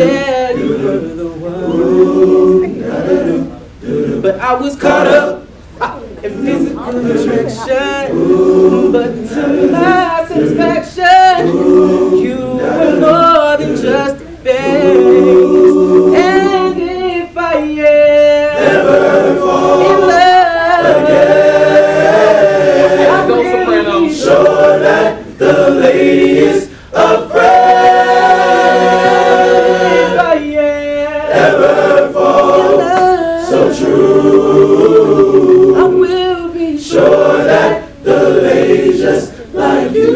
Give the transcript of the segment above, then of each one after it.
Yeah, you were the one. But I was caught up in physical attraction. But to my satisfaction, you were more than just a face. And if I ever fall in love again, I will be sure that the lady is afraid. If I ever fall in love so true, I will be sure that the lady's just like you.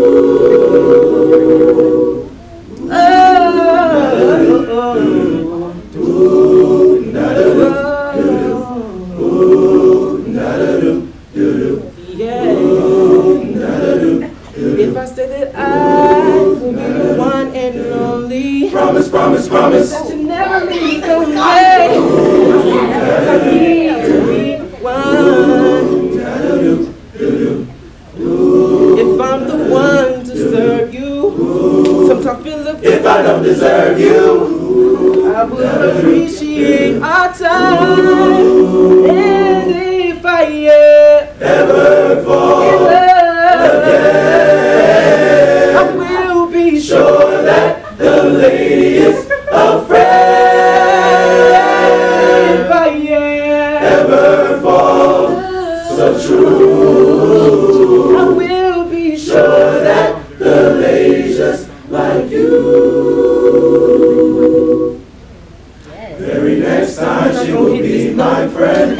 If I say that I will be the one and only, promise, promise, promise, that you never leave me away. I need to be one. If I'm the one to serve you, sometimes I feel if I don't deserve you, I would appreciate our time. And if I ever fall in love again, I will be sure that the lady is afraid. If I ever fall so true, I will be sure that the lady's just like you. Very next time she will be my friend.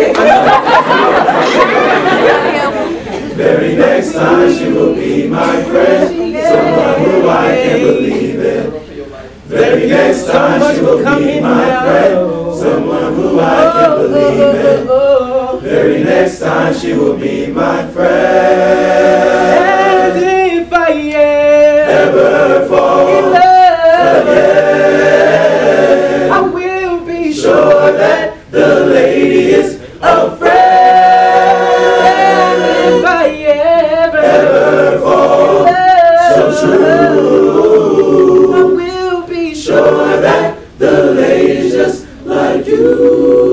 Very next time she will be my friend. Someone who I can believe in. Very next time she will be my friend. Someone who I can believe in. Very next time she will be my friend. And if I ever fall in love again, I will be sure that the lady is afraid. And if I ever fall so true, I will be sure that the lady's just like you.